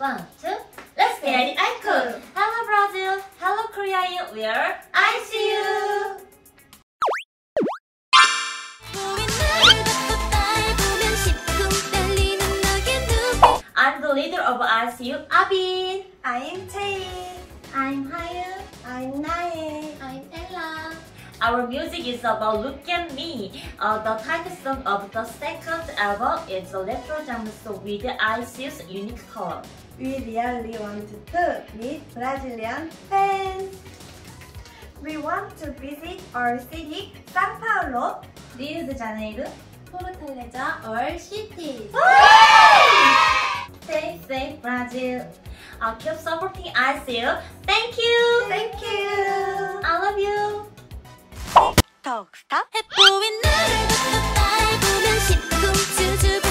1, 2, let's get it icon! Hello Brazil, hello Korea, we are I.C.U. I'm the leader of I.C.U, Abin. I'm Tae. I'm Hayu. I'm Nae. I'm Ella. Our music is about Look at Me. The title song of the second album is a retro genre song with I.C.U's unique color. We really want to meet Brazilian fans. We want to visit our city, São Paulo, Rio de Janeiro. Fortaleza or city. Stay safe, Brazil. Keep supporting I.C.U. Thank you. Thank you. I love you. Talk, stop. 해보인 나를 밟으면 심쿵 수줍